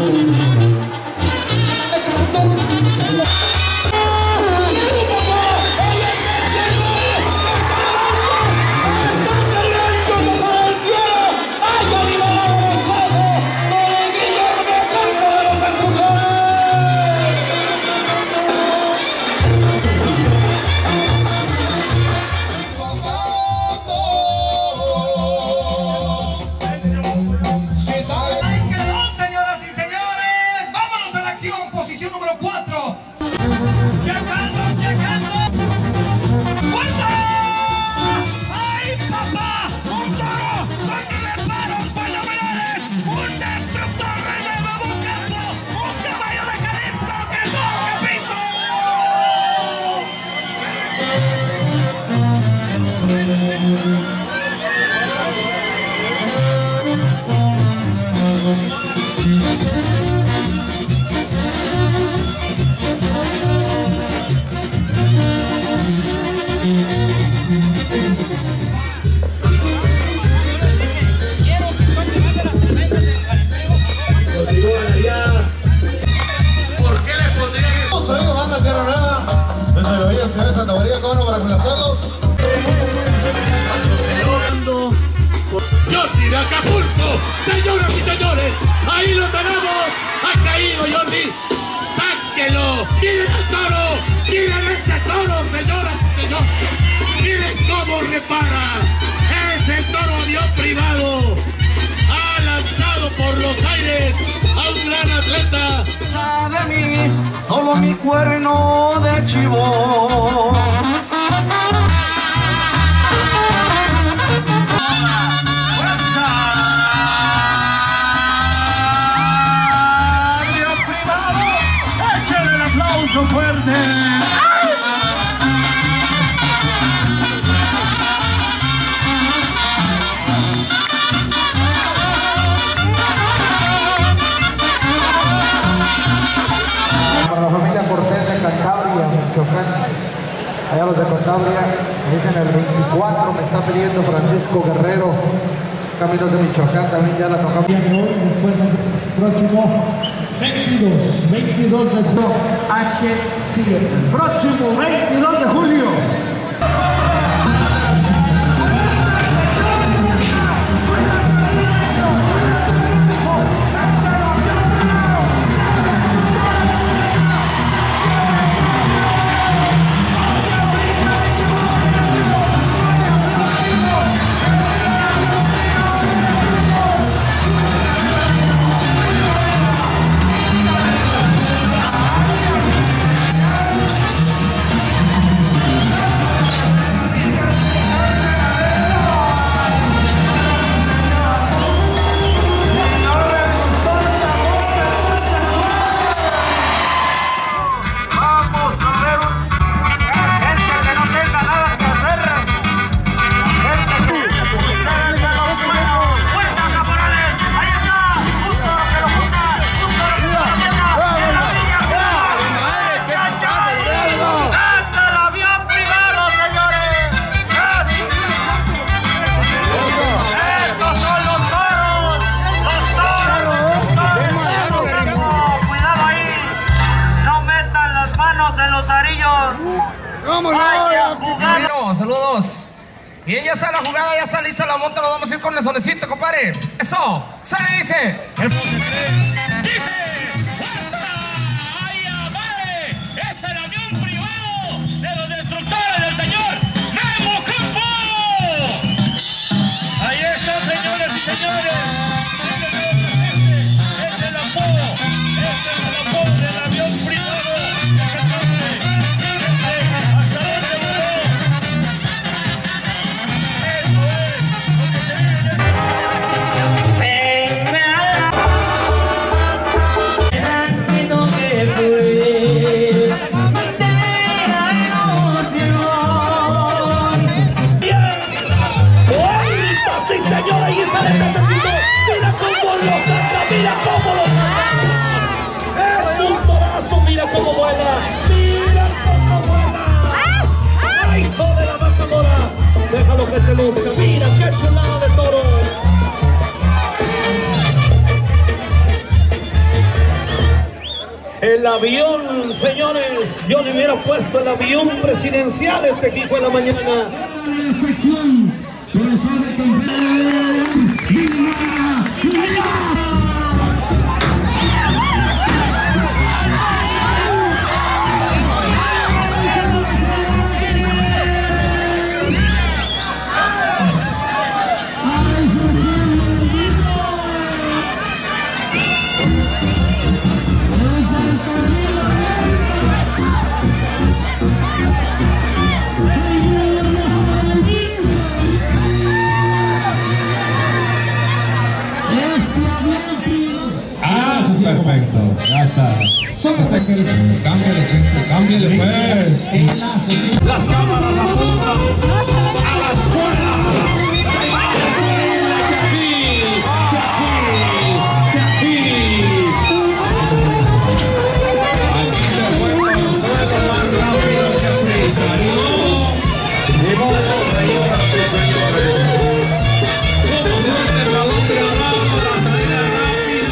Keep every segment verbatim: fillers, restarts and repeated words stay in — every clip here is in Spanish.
Jordi de Acapulco, señoras y señores, ahí lo tenemos, ha caído Jordi, sáquelo, miren el toro, miren ese toro, señoras y señores, miren cómo repara, es el toro avión privado, ha lanzado por los aires a un gran atleta. De mí, solo mi cuerno de chivo. Fuerte. Para la familia Cortés de Cantabria, Michoacán, allá los de Cantabria, me dicen el veinticuatro, me está pidiendo Francisco Guerrero, Caminos de Michoacán, también ya la tocamos. Después el próximo veintidós, veintidós de julio, H siete. Próximo veintidós de julio. Bueno, saludos. Bien, ya está la jugada, ya está lista la monta. Nos vamos a ir con el sonecito, compadre. Eso, sale, dice. Eso. Dice. ¡Ay, madre! Es el avión privado de los destructores del señor Memo Campo. Ahí está, señores y señores. Este es el apodo. Este es el apodo del avión privado. avión, señores. Yo le hubiera puesto el avión presidencial este hijo de la mañana. La sección, profesor de campeón, ¡viva! ¡Viva! Perfecto, ya está. Cámbiale, chico, cámbiale pues. Las cámaras apuntan a la escuela. De aquí, de aquí, de aquí. Aquí se fue por el suelo más rápido que prisa. Ni modo, señoras y señores. Como suerte el balón de la rama, la salida rápida.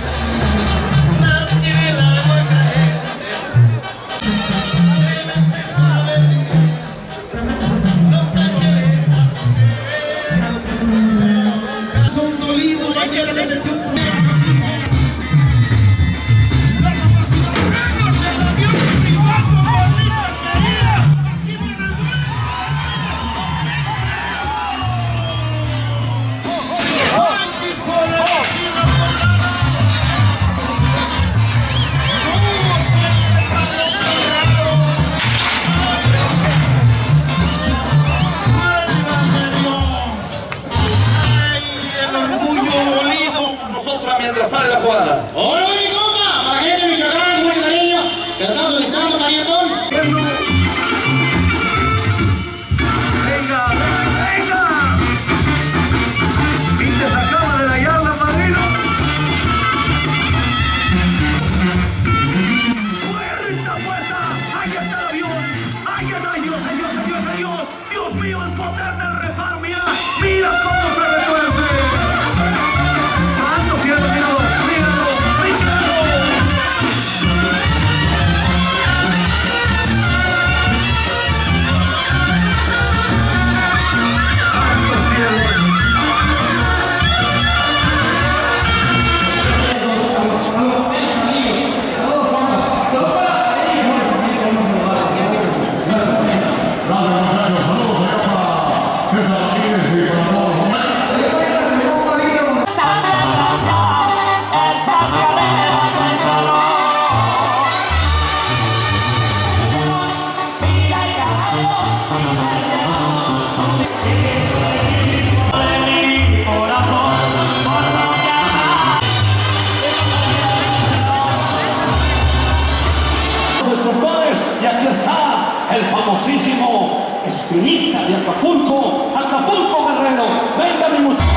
Mientras sale la jugada. ¡Hola, mi compa! Para la gente de Michoacán, mucho cariño. Te lo estamos solicitando, Marietón. Venga, venga. Y te sacaba de la yarda, padrino. ¡Fuerza, fuerza! ¡Ahí está el avión! ¡Ahí está! ¡Dios, Dios, Dios, Dios! ¡Dios mío, el poder del reparo! ¡Mira! ¡Mira cómo se retuerce! ¡Santo cielo, míralo! ¡Míralo! ¡Míralo! ¡Santo cielo! Y aquí está el famosísimo Espinita de Acapulco, Acapulco Guerrero. Venga mi muchacho.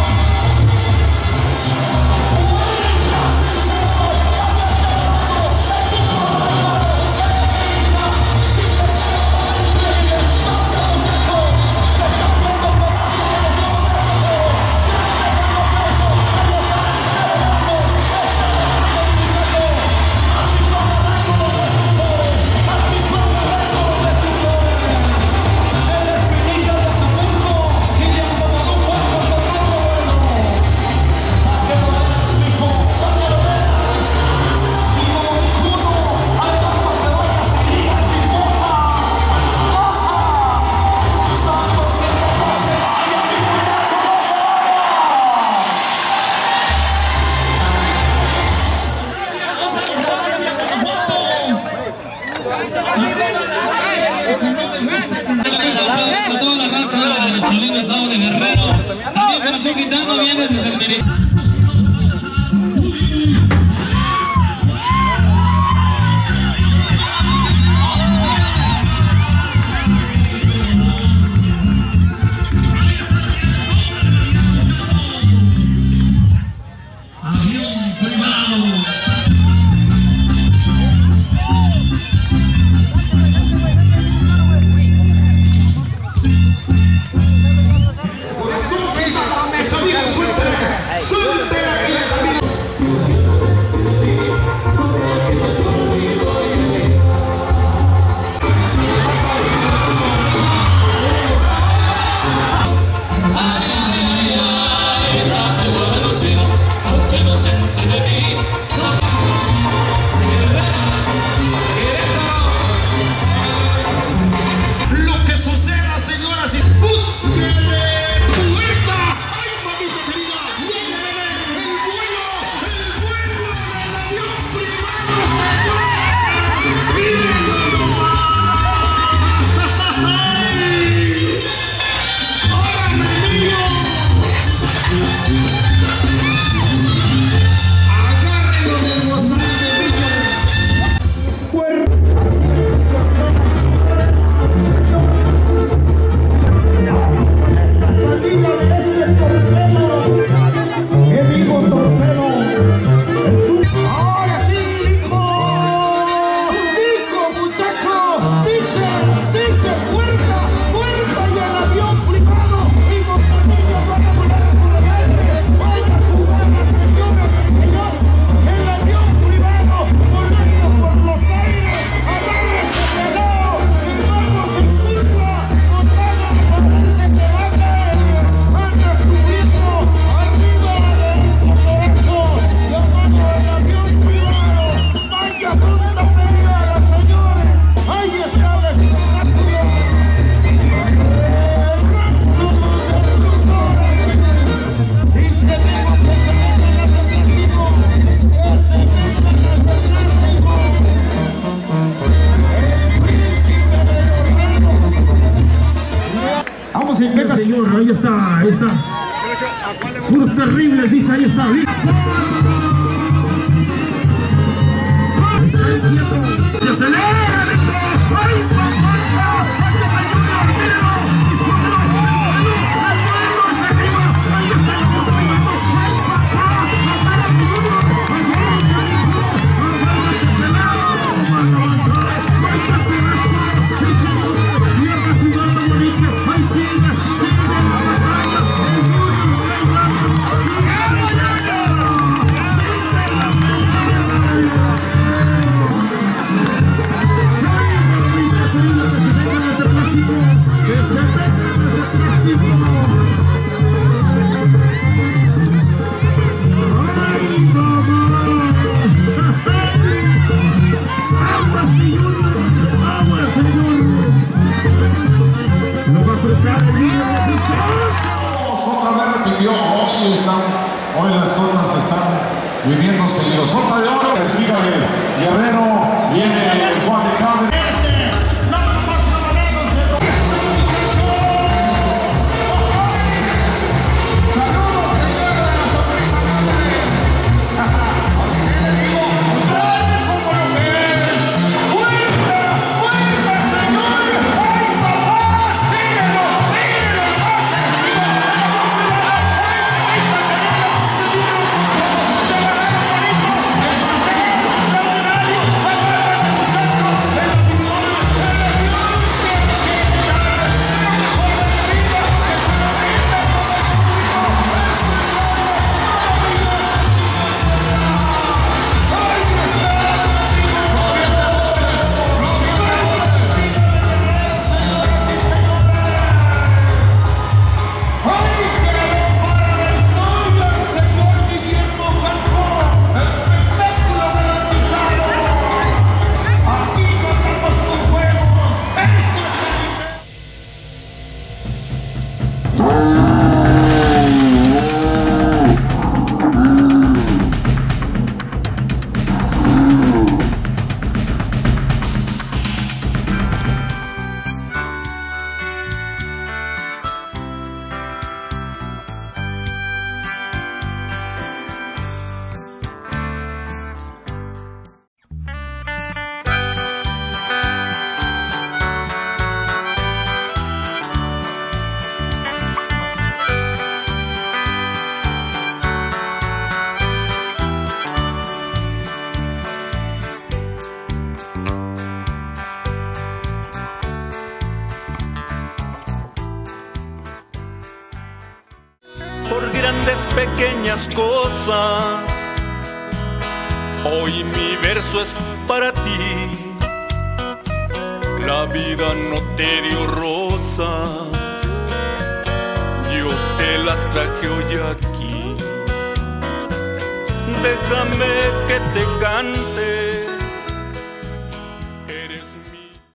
Para toda la raza de nuestro lindo estado de Guerrero, también Corazón Gitano viene desde el Meridiano. Avión privado. Corazón, amigo, suéltame. Señor, ahí está, ahí está. Puros terribles, dice, ahí está. ¿Viste? Está inquieto. Se acelera, Víctor. ¡Ay, papá! Otra vez repitió, hoy están, hoy las zonas están viniendo seguidos. Sota de oro, espiga de Guerrero, viene Juan de Cárdenas. Por grandes pequeñas cosas, hoy mi verso es para ti. La vida no te dio rosas, yo te las traje hoy aquí. Déjame que te cante